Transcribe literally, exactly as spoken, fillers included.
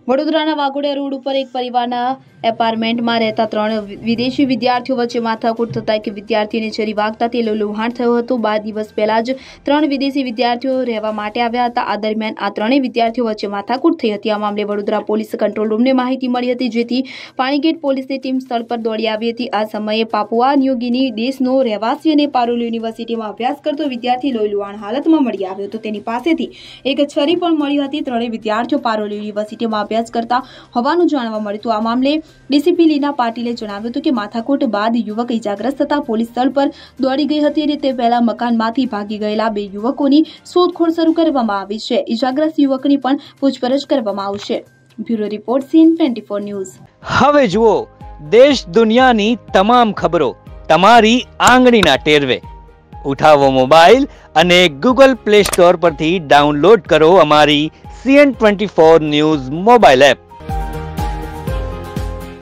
વડોદરાના વાઘોડિયા રોડ ઉપર એક પરિવારના એપાર્ટમેન્ટમાં રહેતા ત્રણ વિદેશી વિદ્યાર્થીઓ વચ્ચે માથાકૂટ થતા એક વિદ્યાર્થીને છરી વાગતા તે લોહીલુહાણ થયો હતો। બાર દિવસ પહેલા જ ત્રણ વિદેશી વિદ્યાર્થીઓ રહેવા માટે આવ્યા હતા। આ દરમિયાન આ ત્રણેય વિદ્યાર્થીઓ વચ્ચે માથાકૂટ થઈ હતી। આ મામલે વડોદરા પોલીસ કંટ્રોલ રૂમને માહિતી મળી હતી, જેથી પાણીગેટ પોલીસની ટીમ સ્થળ પર દોડી આવી હતી। આ સમયે પાપુઆ ન્યૂગિની દેશનો રહેવાસી અને પારુલ યુનિવર્સિટીમાં અભ્યાસ કરતો વિદ્યાર્થી લોહીલુહાણ હાલતમાં મળી આવ્યો હતો। તેની પાસેથી એક છરી પણ મળી હતી। ત્રણેય વિદ્યાર્થીઓ પારુલ યુનિવર્સિટીમાં અભ્યાસ કરતા હોવાનું જાણવા મળ્યું। આ મામલે ડીસીપી લીના પાટીલે જણાવ્યું હતું કે માથાકૂટ બાદ યુવક ઇજાગ્રસ્ત થતા પોલીસ સ્થળ પર દોડી ગઈ હતી અને તે પહેલા મકાનમાંથી ભાગી ગયેલા બે યુવકોની શોધખોળ શરૂ કરવામાં આવી છે। ઇજાગ્રસ્ત યુવકની પણ પૂછપરછ કરવામાં આવશે। Bureau report CN twenty four news. હવે જુઓ દેશ દુનિયાની તમામ ખબરો તમારી આંગળીના ટેરવે। ઉઠાવો મોબાઈલ અને ગૂગલ પ્લે સ્ટોર પરથી ડાઉનલોડ કરો અમારી CN twenty four news mobile app.